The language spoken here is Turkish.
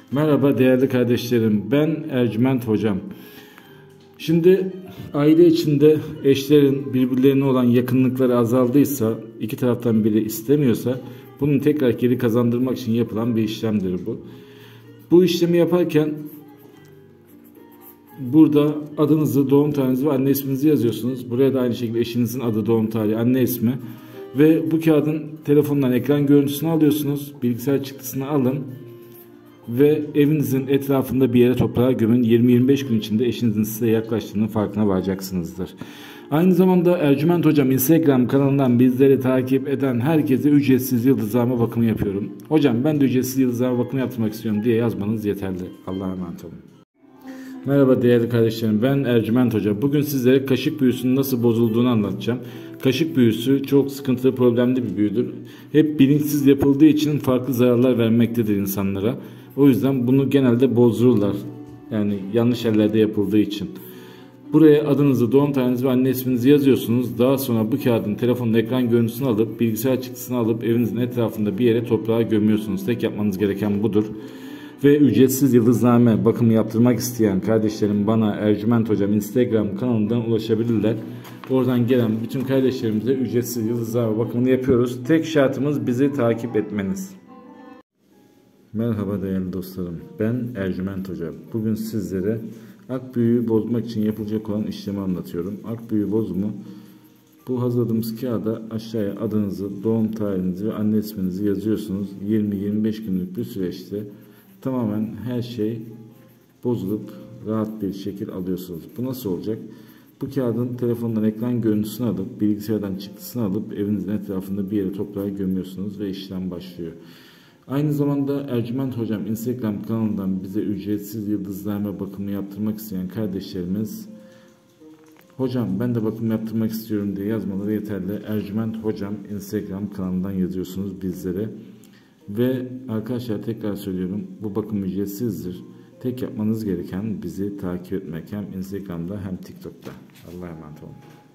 Merhaba değerli kardeşlerim, ben Ercüment Hocam. Şimdi aile içinde eşlerin birbirlerine olan yakınlıkları azaldıysa, iki taraftan biri istemiyorsa, bunun tekrar geri kazandırmak için yapılan bir işlemdir bu. Bu işlemi yaparken burada adınızı, doğum tarihinizi ve anne isminizi yazıyorsunuz. Buraya da aynı şekilde eşinizin adı, doğum tarihi, anne ismi. Ve bu kağıdın telefondan ekran görüntüsünü alıyorsunuz. Bilgisayar çıktısını alın. Ve evinizin etrafında bir yere toprağa gömün. 20-25 gün içinde eşinizin size yaklaştığının farkına varacaksınızdır. Aynı zamanda Ercüment Hocam Instagram kanalından bizleri takip eden herkese ücretsiz yıldızlama bakımı yapıyorum. Hocam ben de ücretsiz yıldızlama bakımı yaptırmak istiyorum diye yazmanız yeterli. Allah'a emanet olun. Merhaba değerli kardeşlerim, ben Ercüment Hoca. Bugün sizlere kaşık büyüsünün nasıl bozulduğunu anlatacağım. Kaşık büyüsü çok sıkıntılı, problemli bir büyüdür. Hep bilinçsiz yapıldığı için farklı zararlar vermektedir insanlara. O yüzden bunu genelde bozdururlar. Yani yanlış yerlerde yapıldığı için. Buraya adınızı, doğum tarihinizi ve anne isminizi yazıyorsunuz. Daha sonra bu kağıdın telefonun ekran görüntüsünü alıp, bilgisayar çıktısını alıp evinizin etrafında bir yere toprağa gömüyorsunuz. Tek yapmanız gereken budur. Ve ücretsiz yıldızname bakımı yaptırmak isteyen kardeşlerim bana Ercüment Hocam Instagram kanalından ulaşabilirler. Oradan gelen bütün kardeşlerimize ücretsiz yıldızname bakımını yapıyoruz. Tek şartımız bizi takip etmeniz. Merhaba değerli dostlarım, ben Ercüment Hocam. Bugün sizlere akbüyü bozmak için yapılacak olan işlemi anlatıyorum. Akbüyü bozumu, bu hazırladığımız kağıda aşağıya adınızı, doğum tarihinizi ve anne isminizi yazıyorsunuz. 20-25 günlük bir süreçte tamamen her şey bozulup rahat bir şekil alıyorsunuz. Bu nasıl olacak? Bu kağıdın telefondan ekran görüntüsünü alıp, bilgisayardan çıktısını alıp evinizin etrafında bir yere toprağa gömüyorsunuz ve işlem başlıyor. Aynı zamanda Ercüment Hocam Instagram kanalından bize ücretsiz yıldızlama bakımı yaptırmak isteyen kardeşlerimiz, hocam ben de bakım yaptırmak istiyorum diye yazmaları yeterli. Ercüment Hocam Instagram kanalından yazıyorsunuz bizlere. Ve arkadaşlar tekrar söylüyorum, bu bakım ücretsizdir. Tek yapmanız gereken bizi takip etmek, hem Instagram'da hem TikTok'ta. Allah'a emanet olun.